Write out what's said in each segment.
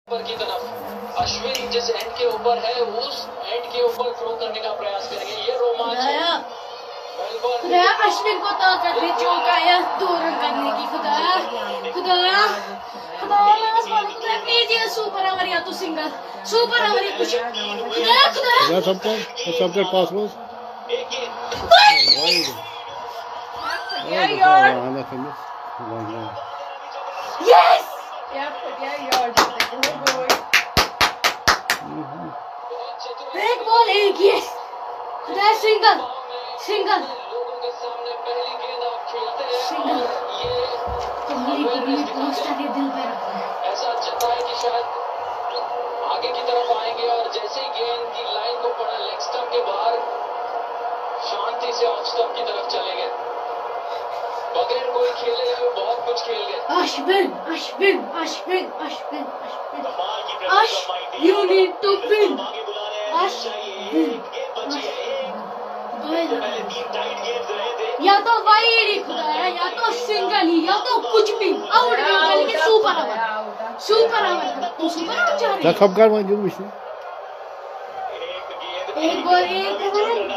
ऊपर की तरफ अश्विन जिस एंड के ऊपर है उस एंड के ऊपर थ्रो करने का प्रयास करेंगे। ये रोमांच खुदाया अश्विन को ताकत दे चौकाया 2 रन करने की। खुदाया खुदाया खुदाया खुदाया प्लीज ये सुपर ओवर या तो सिंगल सुपर ओवर कुछ खुदाया खुदाया something possible यस एक बॉल एक यस खुदाया सिंगल सिंगल सिंगल कोहली पहुंचता है दिल पे ऐसा लगता है कि शायद आगे की तरफ आएंगे और जैसे ही गेंद की लाइन को पड़ा लेग स्टंप के बाहर शांति से ऑफ स्टंप की तरफ चले गए। बगैर कोई खेले हुए बहुत कुछ खेल गए। Ashwin Ashwin Ashwin Ashwin Ashwin Ash you need to win Ashwin या तो वाइड खुदाया या तो सिंगल ही या तो कुछ भी आउट नहीं लेकिन सुपर ओवर सुपर चाह रहे खब कर मंजूर मिश्रा एक बॉल एक रन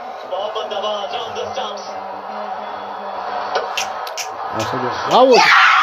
bravo